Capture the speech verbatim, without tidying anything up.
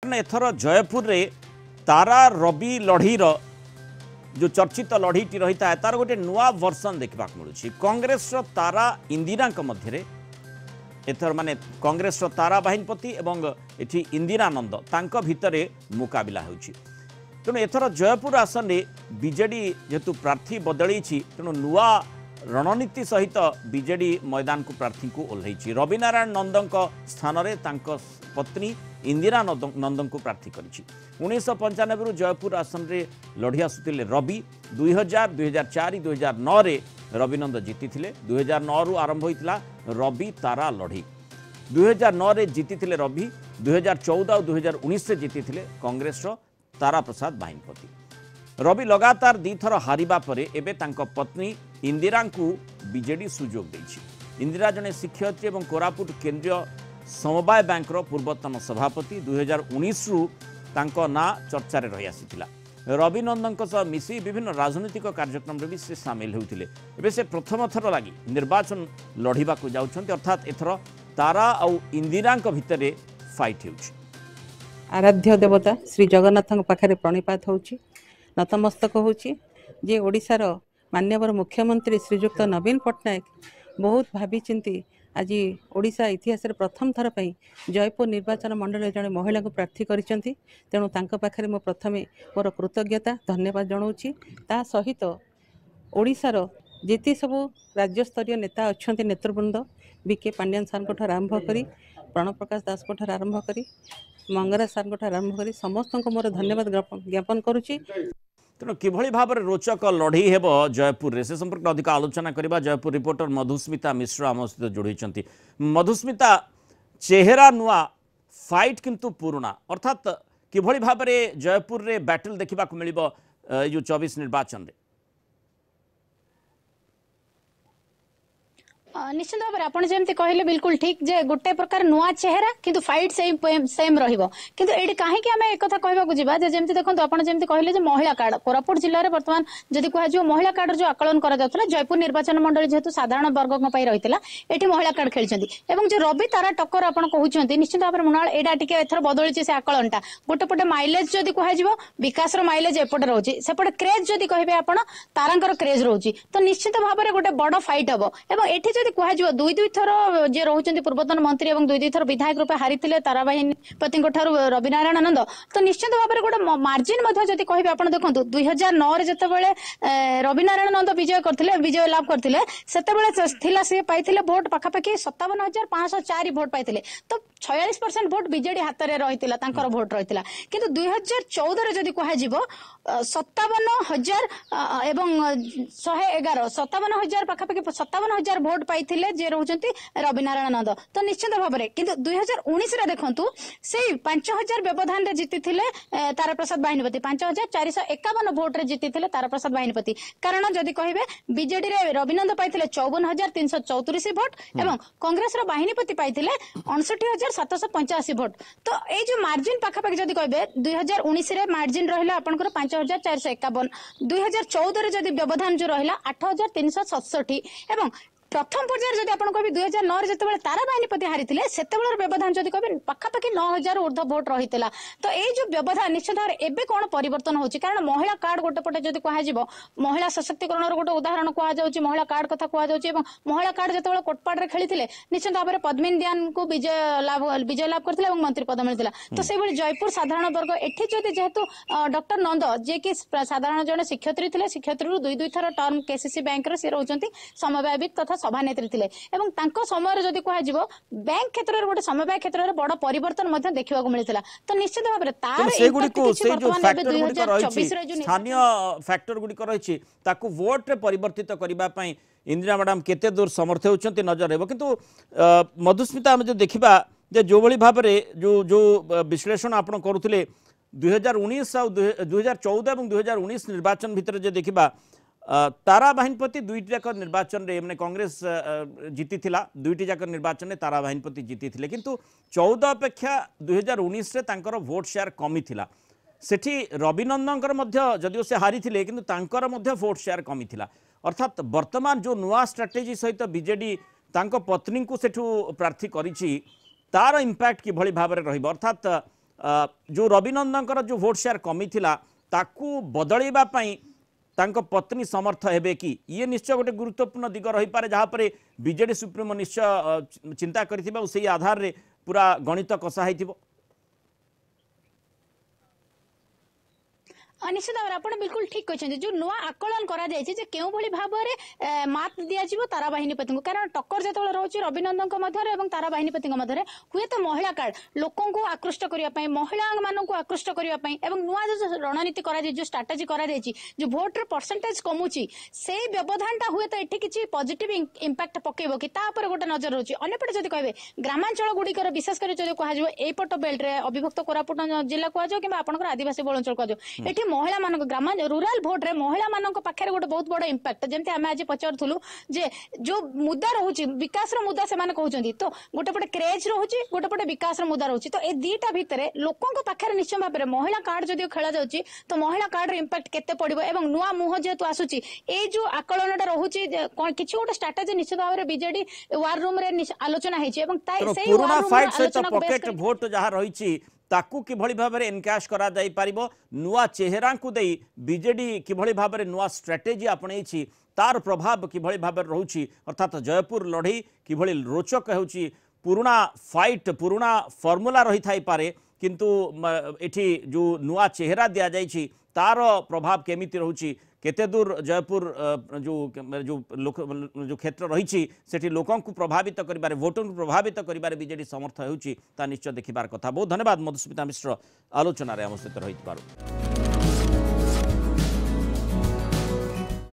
कारण एथर जयपुर रे तारा रवि लड़ीर जो चर्चित लड़ीटी रही है तार गोटे नुआ वर्सन देखा मिलूँ कांग्रेस तारा इंदिरा मध्य एथर माने कांग्रेस तारा बाहिनीपति एवं एठी इंदिरानंद तांको भितरे मुकाबला होउछि तेणु एथर जयपुर आसन में बीजेडी जेतु प्रार्थी बदली तेणु नुआ रणनीति सहित बीजेडी मैदान को प्रार्थी को ओह्लैछि रविनारायण नंद स्थान में पत्नी इंदिरा नंद को प्रार्थी करिछि उन्नीस पंचानबे जयपुर आसन में लड़ी आसुतिले रवि दुई हजार दुई हजार चार दुई हजार नौ रविनंद जीति दुई हजार नौ रु आरंभ होता रवि तारा लड़ी दुई हजार नौ जीति रवि दुई हजार चौदह और दुई हजार उन्नीस जीति कांग्रेस तारा प्रसाद बाहिनीपति रवि लगातार दी थर हारिबा परे एबे तांको पत्नी इंदिरा को बीजेडी सुजोग देछि इंदिरा जने शिक्षयित्री और कोरापुट केंद्रीय समवाय बैंक पूर्वतन सभापति दुई हजार उन्नीस रु तांको ना चर्चा रही आसीथिला रविनंदन सह मिसी विभिन्न राजनीतिक कार्यक्रम भी से सामिल होते एवं से प्रथम थर लगी निर्वाचन लड़वा जाउछन्ति अर्थात एथर तारा और इंदिरा भितर फाइट होउछि आराध्य देवता श्री जगन्नाथ पाखे प्रणिपात होउछि नतमस्तक होउछि जे ओडिशार माननीय मुख्यमंत्री श्रीजुक्त नवीन पट्टनायक बहुत भावी चिंती आज ओडिशा इतिहास प्रथम थर पर जयपुर निर्वाचन मंडल जड़े महिला को प्रार्थी करिसेंति तेणु तांको पाखरे मो प्रथमे मोर कृतज्ञता धन्यवाद जनाऊँगी ता सहित ओडिशार जेते सबू राज्यस्तरीय नेता अच्छा नेतृवृंद बीके पांड्यान सार आरंभ करी प्रणव प्रकाश दास आरंभ करी मंगराज सार आरंभ करी समस्त को मोर धन्यवाद ज्ञापन करुच्ची तेणु किभली भाव में रोचक लड़ी हेब जयपुर रे से संपर्क में अधिक आलोचना करबा जयपुर रिपोर्टर मधुस्मिता मिश्र आम सहित जोड़ी मधुस्मिता चेहरा नुआ फाइट किंतु पुराना अर्थात किभली भाव में जयपुर रे बैटल देखा मिलिबो जो चौबीस निर्वाचन रे निश्चित भाव में आपड़ जमी कहले बिल्कुल ठीक जे गोटे प्रकार नुआ चेहरा किंतु फाइट सेम सेम रहिबो किंतु एडी काहे कि हमें एक कथा कहबाकू जिबा जे जेमति देखंतु आपड़ जेमति कहले जे महिला कार्ड कोरापुट जिल्ला रे वर्तमान जदि कहा जो महिला कार्ड जो आकलन करा जातला जयपुर निर्वाचन मंडल जेतु साधारण वर्ग को पई रहितला एठी महिला कार्ड खेलचंती एवं जो रवि तारा टक्कर आपड़ कहउचंती निश्चित भाव में मुनाल एडा टिके एथर बदलिछि से आकलनटा गोटे पटे माइलेज जदि कहा जिवो विकास रो माइलेज एपटे रहउछि सेपटे क्रेज जदि कहबे आपड़ तारांकर क्रेज रहउछि तो निश्चित भाव में गोटे बड़ फाइट हबो एवं एठी जदि कहा जिवो दुई दुई थर जे रहउचंती पूर्वतन मंत्री एवं दुई दुई थर विधायक रूपे हारिथिले तारा बाहिनीपति रविनारायण नंद तो निश्चित भाव में गोटे मार्जिन जदि कहबे आपन देखंतु दुई हजार नौ रे जतेबेले रविनारायण नंद विजय करथिले विजय लाभ करथिले सेतेबेले थिला से पाइथिले भोट पाखापाखि सत्तावन हजार पाँच सौ चार भोट पाइथिले तो छियालीस परसेंट भोट बीजेडी हाथ में रही तांकर भोट रही किंतु दुई हजार चौदह रे जदि कहा जिवो सत्तावन हजार एवं शहे एगार सत्तावन हजार पाखापाखि सत्तावन हजार भोट पाइथिले जे रहउचंती रविनारायण नंद तो निश्चित भाव में किंतु दुई हजार उन्नीस रे देखंतु से पांच हजार व्यवधान रे जीति थिले तारा प्रसाद बाहिनीपति पांच हजार चार सौ एकावन भोट रे जीति थिले तारा प्रसाद बाहिनीपति कारण जदि कहबे बीजेडी रे रविनंद पाइथिले चौवन हजार तीन सौ चौतीस भोट एवं कांग्रेस रो बाहिनीपति पाइथिले अड़सठ हजार सात सौ पंचाशी भोट तो ये जो मार्जिन पाखापाखि जदि कहबे दुई हजार उन्नीस रे मार्जिन रहिला आपनकर पांच हजार चार सौ एकावन दुई हजार चौदह रे जदि व्यवधान जो रहिला आठ हजार तीन सौ सतसठी एवं प्रथम पर्यायर जदि आपन कहबे दुई हजार नौ रे जतेबेले तारा बाहिनीपति हारिथिले सेतेबेले व्यवधान जदि कहबे पाखापाखि नौ हजार ऊर्ध्व भोट रहितला तो ए जो व्यवधान निश्चित भाव एबे कोन परिवर्तन होची कारण महिला कार्ड गोटे पटे जदि कहा जिवो महिला सशक्तिकरण रो गोटे उदाहरण कहा जाउची महिला कार्ड कथा कहा जाउची एवं महिला कार्ड जतेबेले कोटपाड रे खेलिथिले निश्चित भाव में पद्मिनी दियान को विजय लाभ विजय लाभ करथिले एवं मंत्री पद मिलथिला तो से भली जयपुर साधारण वर्ग एठी जदि जेहेतु डॉक्टर नंद जे कि साधारण जने शिक्षयित्री थिले शिक्षयित्री रु दुई दुई थर टर्म केसीसी बैंक रे से रहउचंती समवायविक तथा सभानेत्री थिले एवं तांको समय जदि कहा जिवो बैंक क्षेत्र रे गोटे समवाय क्षेत्र रे बड़ परिवर्तन मध्ये देखिबा को मिलथिला तो निश्चित भाव रे तार से गुडी को से जो फैक्टर गुडी को रहिछि स्थानीय फैक्टर गुडी को रहिछि ताकू वोट रे परिवर्तित करबा पई इंदिरा मैडम केते दूर समर्थ होचंती नजर हेबो किंतु मधुस्मिता हम जो देखिबा जे जो भली भाव रे जो जो विश्लेषण आपण करूथिले दुई हजार उन्नीस और दुई हजार चौदह और दुई हजार उन्नीस निर्वाचन भितर जे देखिबा तारा बाहिनीपति दुईटी जाक निर्वाचन रे माने कांग्रेस जीति थिला दुईटी जाक निर्वाचन रे तारा बाहिनीपति जीति थिले किंतु चौदह अपेक्षा दुई हजार उन्नीस रे तांकर वोट शेयर कमी थिला सेठी रविनंदनकर मध्य जदिओ से हारी थिले किंतु तांकर मध्य वोट शेयर कमी थिला अर्थात वर्तमान जो नुआ स्ट्राटेजी सहित बीजेडी तांको पत्नी को सेठू प्रार्थी करिछि तार इंपैक्ट कि भली भाव रे रहिबो अर्थात अ, जो रविनंदन जो भोट शेयर कमी थिला ताकू बदलैबा पई तांको पत्नी समर्थ हेबे कि ये निश्चय गोटे गुरुत्वपूर्ण दिग रही पारे जहाँ पर बीजेडी सुप्रीमो निश्चय अ, चिंता करथिबा उसी आधार रे पूरा गणित कषा हेतिबो। अ, निश्चित भाव आप बिल्कुल ठीक कहते जो नुआ आकलन करा जायछि जे केउ भली भाव रे मात दिया जिवो तारा बाहिनीपति को कारण टक्कर जेतबेले रहउछि रविनंदन को मध्य एवं तारा बाहिनीपति को मध्य हुए तो महिला कार्ड लोकों को आकृष्ट करिया पई महिला मानन को आकृष्ट करिया पई एवं नुआ जो रणनीति करा जाय जो स्ट्रेटजी करा जायछि जो वोट रे परसेंटेज कमुछि से व्यवधानटा हुए तो एठी किछि पॉजिटिव इंपैक्ट पकेबो कि ता पर गोटे नजर रहउछि अन्यपटे जदि कहबे ग्रामांचल गुडिकर विशेष कर जदि कहा जिवो एई पट बेल्ट रे अविभक्त कोरापुट जिल्ला कहा जाय किबा आपनकर आदिवासी बहुल अंचल कहा जाय एठी महिला मान ग्राम रूराल भोट रे महिला मान पाखे गोटे बहुत बड़ इंपैक्ट जमी आम आज पचारूँ जे जो मुद्दा रोचे विकास मुद्दा से कहते तो गोटे पटे क्रेज रोचे गोटे पटे विकास मुद्दा रोचे तो ये दीटा भितर लोकों पाखे निश्चय भाव में महिला कार्ड जदि खेला जाऊँगी तो महिला कार्ड इंपैक्ट केते पड़ो एवं नुआ मुह जेहेतु आसूची ये जो आकलनटा रोचे किसी गोटे स्ट्राटेजी निश्चित भाव में बीजेडी वार रूम रे आलोचना भोट जहाँ रही ताकू किभली भाव में एनकाश करा जाई पारिबो नुआ चेहरा को दे बीजेडी किभली भाव में नुआ स्ट्राटेजी आपणेछि तार प्रभाव किभली भाव में रोची अर्थात जयपुर लड़ई किभली रोचक होची पुराना फाइट पुराना फॉर्मूला रही थाई पारे किंतु एठी जो नुआ चेहरा दिया जाइछि तार प्रभाव केमिति रहउछि केते दूर जयपुर जो जो लोक जो क्षेत्र रही सेठी लोकों को प्रभावित करिबारे वोटों को प्रभावित करिबारे बीजेडी समर्थ होउछि ता निश्चय देखिबार कथा। बहुत धन्यवाद मधुस्मिता मिश्र आलोचना रे हम सहित रही।